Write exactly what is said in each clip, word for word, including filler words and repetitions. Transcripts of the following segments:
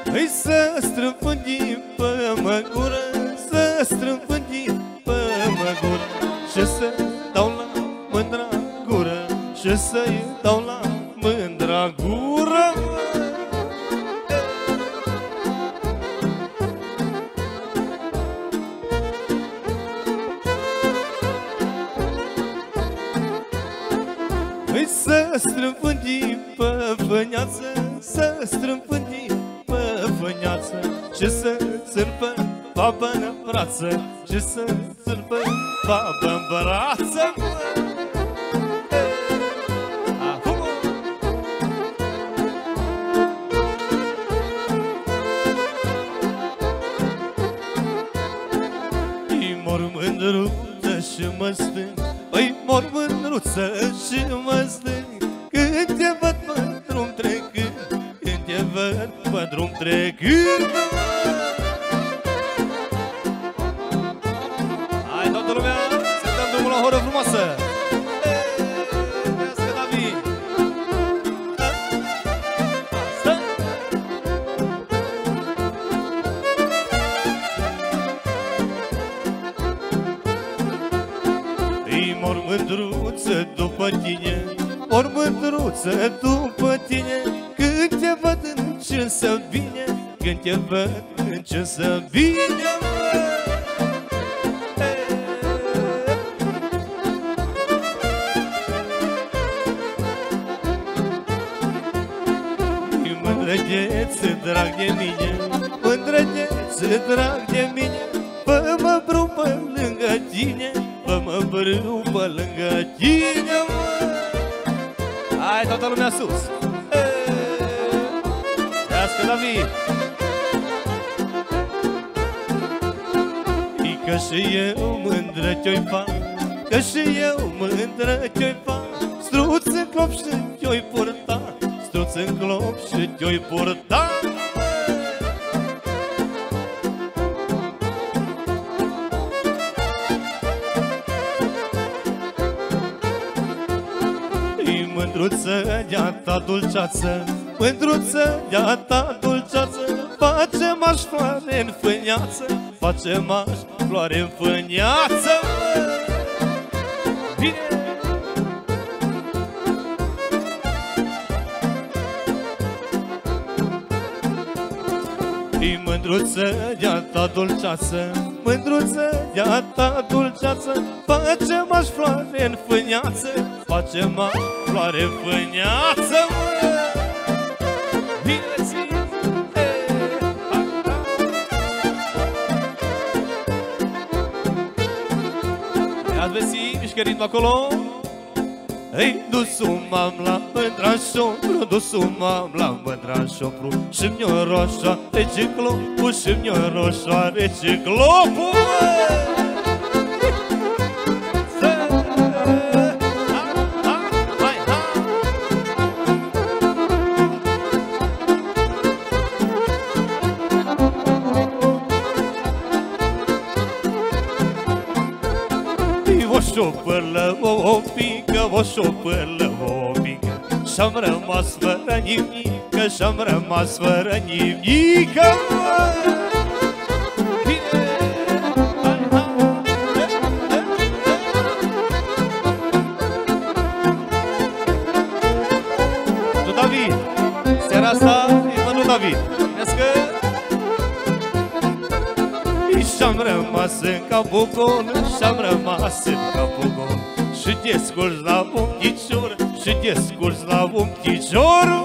Îi să strâmpândim pe măgură, să strâmpândim pe măgură și să dau la mândra gură, și să-i dau la mândra gură. Îi să strâmpândim pe făneață, să strâmpândim pe făneață și să țârpă babă în brață, și să țârpă babă în brață. Îi mor mândruță și mă stâng, îi mor mândruță și mă stâng, când te văd pe drum trecând, când te văd pe drum trecând. Hai toată lumea, să dăm drumul la horă frumoasă. Nească David. Asta. Îi mor mândruță după tine, mor mândruță după tine, când te văd încin să vine, când te văd încin să vine. Mândrăgeță, drag de mine, mândrăgeță, drag de mine, fă-mă brâu pe lângă tine, fă-mă brâu pe lângă tine, mă. Hai, toată lumea sus! Trească David! I că și eu mândră ce-o-i fac, că și eu mândră ce-o-i fac, struț în clop și te-o-i purta, struț în clop și te-o-i purta. Mândruță de-a ta dulceață, mândruță de-a ta dulceață, face-m-aș floare în fâneață, face-m-aș floare în fâneață. Bine! I mândruță de-a ta dulceață, mândruță de-a ta dulceață, face-m-aș floare în fâneață, face-m-aș floare în fâneață, mă! Bine ți! Ia-ți vezi mișcărind acolo? Ei, du-su m-am la mândra șopru, du-su m-am la mândra șopru, și mi-o roșoare ciclopul, și mi-o roșoare ciclopul, o șopârlă, o pică, o șopârlă, o pică, și-am rămas fără nimică, și-am rămas fără nimică. Tu, David, seara asta e mă, nu, David, vedeți că și-am rămas în capul gol, și-am rămas în capul gol, și te scurgi la un picior, și te scurgi la un picior.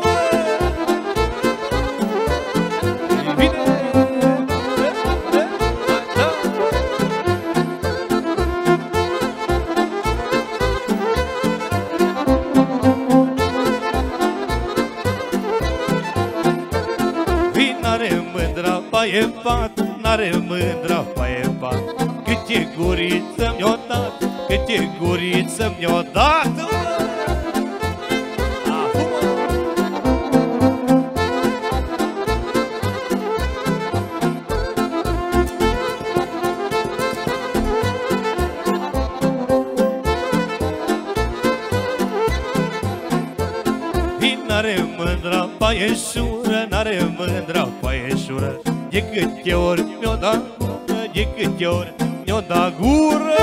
N-are mândra baie pat, n-are mândra baie pat, câte guriță mi-o dat, câte guriță mi-o dat. N-are mândra baieșură, păieșură, n-are mândra păieșură. De câte ori mi-o da gură, de câte ori mi-o da gură.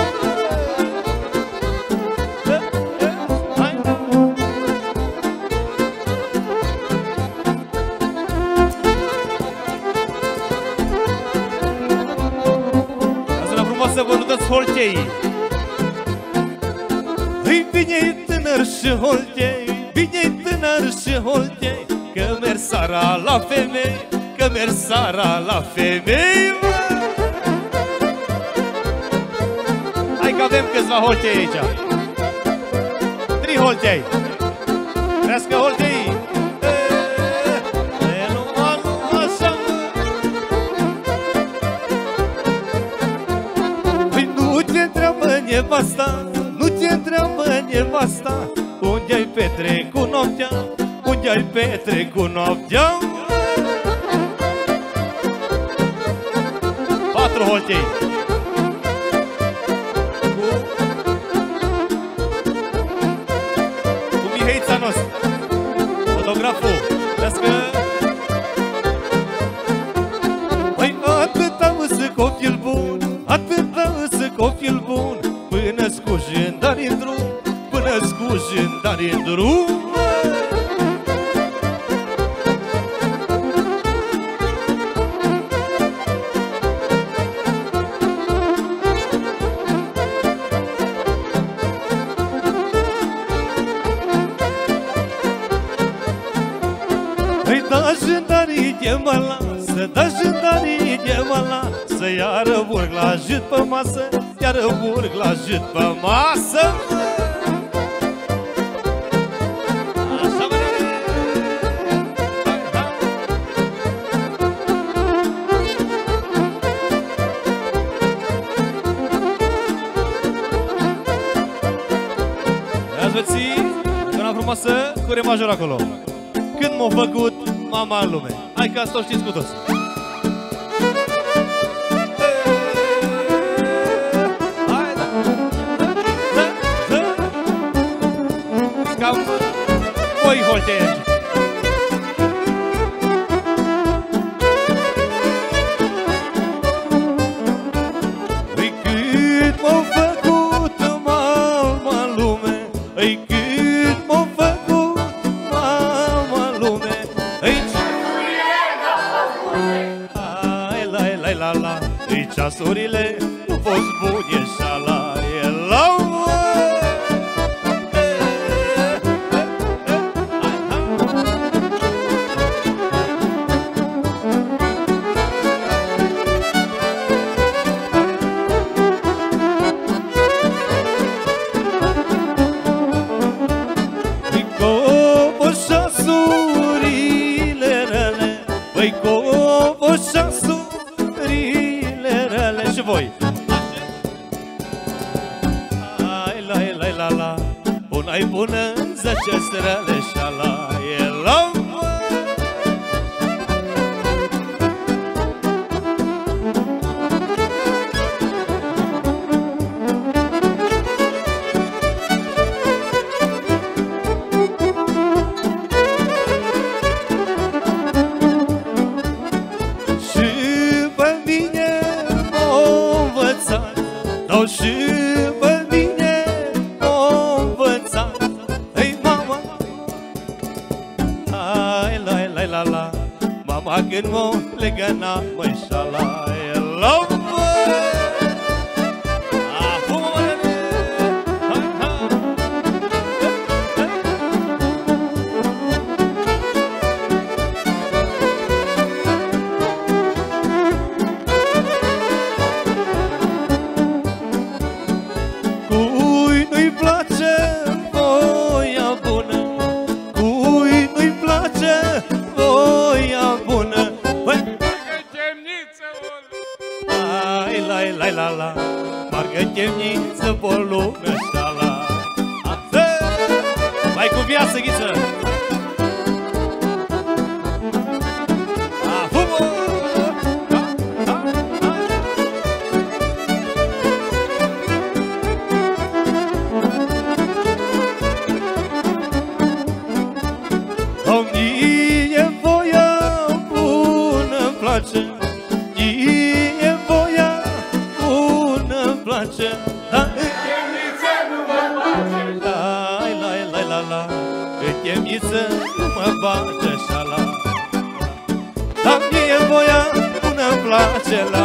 Asta frumos să vă lădați holtei. Îi bine tânăr și holtei, bine tânăr și holtei, că merg seara la femei, că merg seara la femei. Hai că avem câțiva holtei aici. Trei holtei. Trească holtei. E numai, numai așa. Păi nu te întreabă nevasta, nu te întreabă nevasta, unde ai petrecut noaptea, unde ai petrecut noaptea. Patru holtei. Cu, cu Mihaița nostru, fotograful. Trească. Păi atâta însă copil bun, atâta însă copil bun, până-ți cu jândari în drum, până-ți cu jândari în drum. Păi da jândarii de mă lasă, da jândarii de mă lasă, iară urc la jât pe masă, iară urc la jât pe masă. Așa mă Ia-ți veții, căna frumoasă, cu re major acolo. Când m-a făcut mama în lume. Hai că asta o știți cu toți. Hai, da, da, da. Cam voi holte aici. Îi cât m-a făcut mama în lume, îi cât m-a făcut mama în lume. La la, îi ceasurile nu fost bune șala, e la îi copă ceasurile rele, îi copă ceasurile și voi. Ai la la la la, una-i bună, zece strele șala, e la și pe mine m-a învățat. Ei, mama, ai la la la la, mama când m-a legănat, măi șala, e la la la, margă temniță pe lume șala. Atât! Mai cu viață, ghiță! Domnie voia place, da, în chemiță nu mă bage. Lai, lai, lai, la, la, în chemiță nu mă bage așa la. Dar mie voia nu-mi place la.